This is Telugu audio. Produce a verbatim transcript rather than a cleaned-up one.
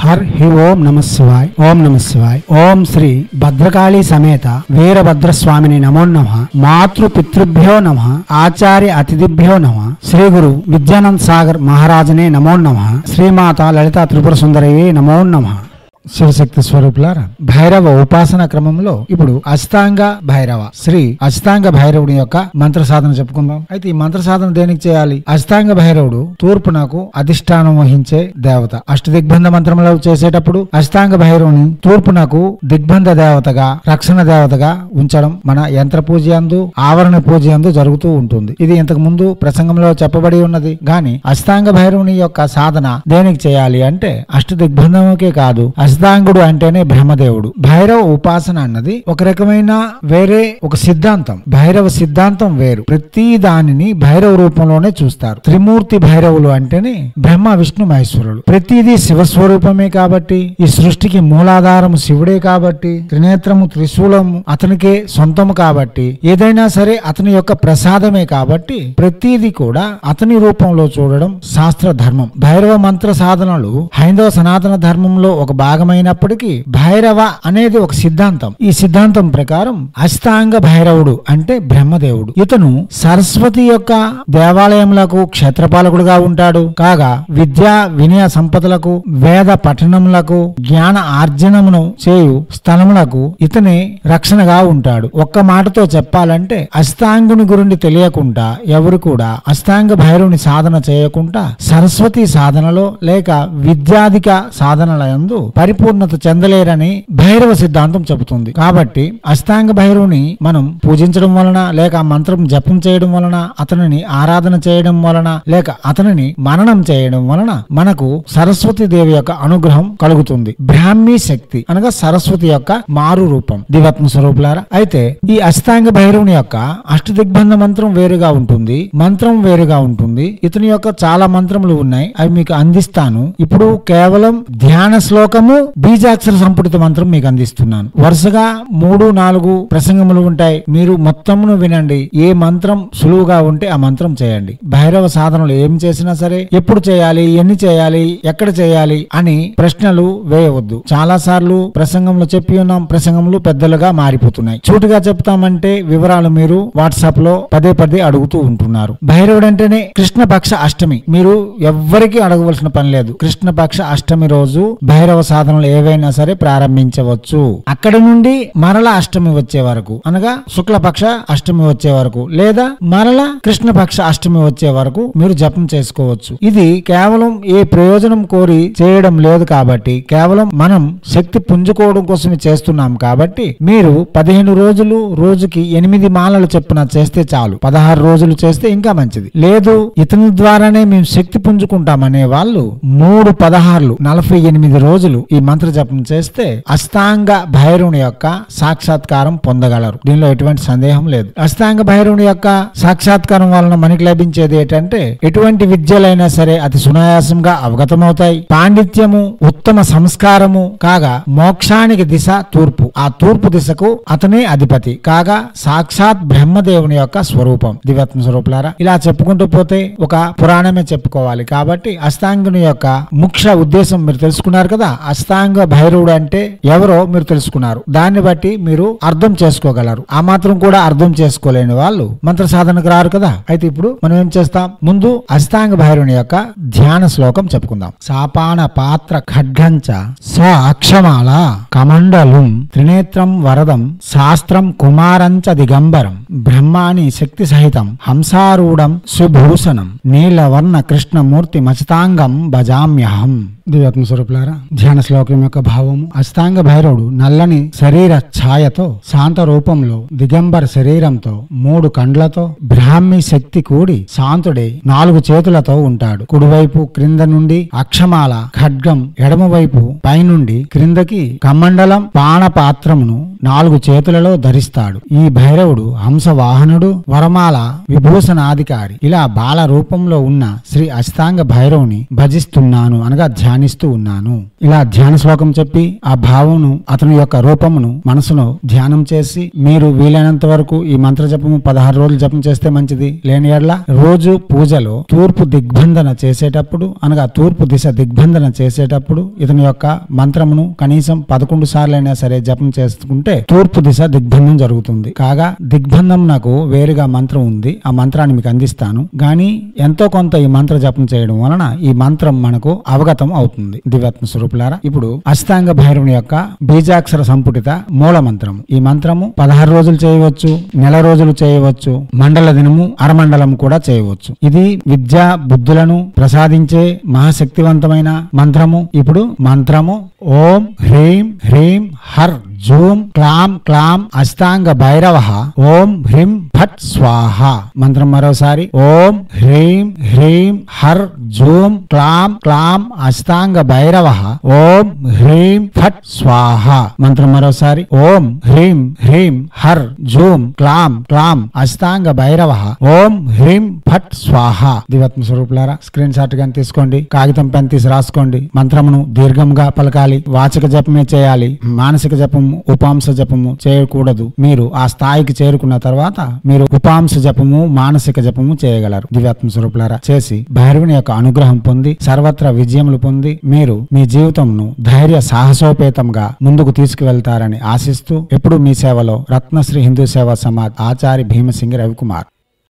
హర్ హి ఓం నమ శివాయ్. ఓం నమ శివాయ్. ఓం శ్రీ భద్రకాళి సమేత వీరభద్రస్వామిని నమో నమః. మాతృ పితృభ్యో నమః. ఆచార్య అతిథిభ్యో నమః. శ్రీ గురు విద్యానంద్ సాగర్ మహారాజనే నమో నమః. శ్రీమాత లలితా త్రిపుర సుందరయే నమో నమః. శివశక్తి స్వరూపులారా, భైరవ ఉపాసన క్రమంలో ఇప్పుడు అష్టాంగ భైరవ శ్రీ అష్టాంగ భైరవుడి యొక్క మంత్ర సాధన చెప్పుకుందాం. అయితే ఈ మంత్ర సాధన దేనికి చేయాలి? అష్టాంగ భైరవుడు తూర్పునకు అధిష్టానం వహించే దేవత. అష్ట దిగ్బంధ మంత్రములు చేసేటప్పుడు అష్టాంగ భైరవుని తూర్పునకు దిగ్బంధ దేవతగా, రక్షణ దేవతగా ఉంచడం మన యంత్ర పూజ యందు, ఆవరణ పూజ యందు జరుగుతూ ఉంటుంది. ఇది ఇంతకు ముందు ప్రసంగంలో చెప్పబడి ఉన్నది. గాని అష్టాంగ భైరవుని యొక్క సాధన దేనికి చేయాలి అంటే అష్ట దిగ్బంధముకే కాదు, అష్టాంగుడు అంటేనే బ్రహ్మదేవుడు. భైరవ ఉపాసన అన్నది ఒక రకమైన వేరే ఒక సిద్ధాంతం. భైరవ సిద్ధాంతం వేరు. ప్రతి దానిని భైరవ రూపంలోనే చూస్తారు. త్రిమూర్తి భైరవులు అంటేనే బ్రహ్మ విష్ణు మహేశ్వరులు. ప్రతిదీ శివస్వరూపమే కాబట్టి, ఈ సృష్టికి మూలాధారము శివుడే కాబట్టి, త్రినేత్రము త్రిశూలము అతనికే సొంతము కాబట్టి, ఏదైనా సరే అతని యొక్క ప్రసాదమే కాబట్టి ప్రతిదీ కూడా అతని రూపంలో చూడడం శాస్త్ర ధర్మం. భైరవ మంత్ర సాధనలు హైందవ సనాతన ధర్మంలో ఒక భాగం మైనప్పటికీ భైరవ అనేది ఒక సిద్ధాంతం. ఈ సిద్ధాంతం ప్రకారం అష్టాంగ భైరవుడు అంటే బ్రహ్మదేవుడు. ఇతను సరస్వతి యొక్క దేవాలయములకు క్షేత్రపాలకుడుగా ఉంటాడు. కాగా విద్యా వినయ సంపదలకు, వేద పఠనములకు, జ్ఞాన ఆర్జనమును చేయు స్థలములకు ఇతనే రక్షణగా ఉంటాడు. ఒక్క మాటతో చెప్పాలంటే అష్టాంగుని గురించి తెలియకుండా ఎవరు కూడా అష్టాంగ భైరవుని సాధన చేయకుండా సరస్వతి సాధనలో లేక విద్యాధిక సాధనల యందు పరిపూర్ణత చెందలేరని భైరవ సిద్ధాంతం చెబుతుంది. కాబట్టి అష్టాంగ భైరవుని మనం పూజించడం వలన, లేక మంత్రం జపం చేయడం వలన, అతనిని ఆరాధన చేయడం వలన, లేక అతనిని మననం చేయడం వలన మనకు సరస్వతి దేవి యొక్క అనుగ్రహం కలుగుతుంది. బ్రాహ్మీ శక్తి అనగా సరస్వతి యొక్క మారు రూపం. దివాత్మ స్వరూపులారా, అయితే ఈ అష్టాంగ భైరవుని యొక్క అష్టదిగ్బంధ మంత్రం వేరుగా ఉంటుంది, మంత్రం వేరుగా ఉంటుంది. ఇతని యొక్క చాలా మంత్రములు ఉన్నాయి, అవి మీకు అందిస్తాను. ఇప్పుడు కేవలం ధ్యాన శ్లోకము, బీజాక్షర సంపుటిత మంత్రం మీకు అందిస్తున్నాను. వరుసగా మూడు నాలుగు ప్రసంగములు ఉంటాయి. మీరు మొత్తమును వినండి. ఏ మంత్రం సులువుగా ఉంటే ఆ మంత్రం చేయండి. భైరవ సాధనలు ఏం చేసినా సరే ఎప్పుడు చేయాలి, ఎన్ని చేయాలి, ఎక్కడ చేయాలి అని ప్రశ్నలు వేయవద్దు. చాలా సార్లు ప్రసంగంలో చెప్పి ఉన్నాం, ప్రసంగములు పెద్దలుగా మారిపోతున్నాయి. చూటుగా చెప్తామంటే వివరాలు మీరు వాట్సాప్ లో పదే పదే అడుగుతూ ఉంటున్నారు. భైరవుడు అంటేనే కృష్ణపక్ష అష్టమి. మీరు ఎవ్వరికి అడగవలసిన పని లేదు. కృష్ణపక్ష అష్టమి రోజు భైరవ సాధనలు ఏవైనా సరే ప్రారంభించవచ్చు. అక్కడి నుండి మరల అష్టమి వచ్చే వరకు, అనగా శుక్లపక్ష అష్టమి వచ్చే వరకు, లేదా మరల కృష్ణపక్ష అష్టమి వచ్చే వరకు మీరు జపం చేసుకోవచ్చు. ఇది కేవలం ఏ ప్రయోజనం కోరి చేయడం లేదు కాబట్టి, కేవలం మనం శక్తి పుంజుకోవడం కోసమే చేస్తున్నాం కాబట్టి, మీరు పదిహేను రోజులు రోజుకి ఎనిమిది మాలలు చెప్పున చేస్తే చాలు. పదహారు రోజులు చేస్తే ఇంకా మంచిది. లేదు ఇతని ద్వారానే మేము శక్తి పుంజుకుంటామనే వాళ్ళు మూడు పదహారులు నలభై ఎనిమిది రోజులు ఈ మంత్ర జపం చేస్తే అష్టాంగ భైరవుని యొక్క సాక్షాత్కారం పొందగలరు. దీనిలో ఎటువంటి సందేహం లేదు. అష్టాంగ భైరవుని యొక్క సాక్షాత్కారం వలన మనకి లభించేది ఏంటంటే ఎటువంటి విద్యలైనా సరే అతి సునాయాసంగా అవగతమవుతాయి. పాండిత్యము, ఉత్తమ సంస్కారము, కాగా మోక్షానికి దిశ తూర్పు. ఆ తూర్పు దిశకు అతనే అధిపతి. కాగా సాక్షాత్ బ్రహ్మదేవుని యొక్క స్వరూపం. దివ్యాత్మ స్వరూపులారా, ఇలా చెప్పుకుంటూ పోతే ఒక పురాణమే చెప్పుకోవాలి. కాబట్టి అష్టాంగుని యొక్క ముఖ్య ఉద్దేశం మీరు తెలుసుకున్నారు కదా. అష్టాంగ భైరవుడు అంటే ఎవరో మీరు తెలుసుకున్నారు. దాన్ని బట్టి మీరు అర్థం చేసుకోగలరు. ఆ మాత్రం కూడా అర్థం చేసుకోలేని వాళ్ళు మంత్ర సాధనకు రారు కదా. అయితే ఇప్పుడు మనం ఏం చేస్తాం? ముందు అష్టాంగ భైరవుని యొక్క ధ్యాన శ్లోకం చెప్పుకుందాం. సాపాన పాత్ర ఖడ్గంచ స అక్షమాల కమండలం త్రినేత్రం వరదం శాస్త్రం కుమారంచ దిగంబరం బ్రహ్మాని శక్తి సహితం హంసారూఢం సుభూషణం నీలవర్ణ కృష్ణమూర్తి మచితాంగం భజామ్యహం. దివ్యాత్మ స్వరూపులారా, ధ్యాన శ్లోకం యొక్క భావము: అష్టాంగ భైరవుడు నల్లని శరీర ఛాయతో, శాంత రూపంలో, దిగంబర శరీరంతో, మూడు కండ్లతో, బ్రాహ్మీ శక్తి కూడి శాంతుడై నాలుగు చేతులతో ఉంటాడు. కుడివైపు క్రింద నుండి అక్షమాల ఖడ్గం, ఎడమవైపు పైనుండి క్రిందకి కమండలం పాణపాత్రమును నాలుగు చేతులలో ధరిస్తాడు. ఈ భైరవుడు హంస వాహనుడు, వరమాల విభూషణాధికారి. ఇలా బాల రూపంలో ఉన్న శ్రీ అష్టాంగ భైరవుని భజిస్తున్నాను అనగా ధ్యానం ధ్యానిస్తూ ఉన్నాను. ఇలా ధ్యాన శ్లోకం చెప్పి ఆ భావమును అతని యొక్క రూపమును మనసులో ధ్యానం చేసి మీరు వీలైనంత వరకు ఈ మంత్ర జపము పదహారు రోజులు జపం చేస్తే మంచిది. లేని ఎడల రోజు పూజలో తూర్పు దిగ్బంధన చేసేటప్పుడు అనగా తూర్పు దిశ దిగ్బంధన చేసేటప్పుడు ఇతని యొక్క మంత్రమును కనీసం పదకొండు సార్లు అయినా సరే జపం చేసుకుంటే తూర్పు దిశ దిగ్బంధం జరుగుతుంది. కాగా దిగ్బంధం నాకు వేరుగా మంత్రం ఉంది, ఆ మంత్రాన్ని మీకు అందిస్తాను. గాని ఎంతో కొంత ఈ మంత్ర జపం చేయడం వలన ఈ మంత్రం మనకు అవగతం అవుతుంది. దివ్యాత్మ స్వరూపులారా, ఇప్పుడు అష్టాంగ భైరవుని యొక్క బీజాక్షర సంపుటిత మూల మంత్రం. ఈ మంత్రము పదహారు రోజులు చేయవచ్చు, నెల రోజులు చేయవచ్చు, మండల దినము అరమండలం కూడా చేయవచ్చు. ఇది విద్యా బుద్ధులను ప్రసాదించే మహాశక్తివంతమైన మంత్రము. ఇప్పుడు మంత్రము ఓం హ్రీం హ్రీం హర్ జూం క్లాం క్లాం అష్టాంగ భైరవ ఓం హ్రీం ఫట్ స్వాహ. మంత్రం మరోసారి ఓం హ్రీం హ్రీం హర్ జూం క్లాం క్లాం అష్టాంగ భైరవ ఓం హ్రీం ఫట్ స్వాహ. మంత్రం మరోసారి ఓం హ్రీం హ్రీం హర్ జూం క్లాం క్లాం అష్టాంగ భైరవ ఓం హ్రీం ఫట్ స్వాహ. దివ్యాత్మ స్వరూపులారా, స్క్రీన్ షాట్ గాని తీసుకోండి, కాగితం పెన్ తీసి రాసుకోండి. మంత్రమును దీర్ఘంగా పలకాలి, వాచక జపమే చేయాలి. మానసిక జపము ఉపాంశ జపము చేయకూడదు. మీరు ఆ స్థాయికి చేరుకున్న తర్వాత మీరు ఉపాంశ జపము మానసిక జపము చేయగలరు. దివ్యాత్మ స్వరూపులారా, చేసి భైరవుని యొక్క అనుగ్రహం పొంది సర్వత్రా విజయములు పొంది మీరు మీ జీవితంను ధైర్య సాహసోపేతంగా ముందుకు తీసుకువెళ్తారని ఆశిస్తూ ఎప్పుడు మీ సేవలో రత్నశ్రీ హిందూ సేవా సమాజ్ ఆచార్య భీమసింగి రవికుమార్.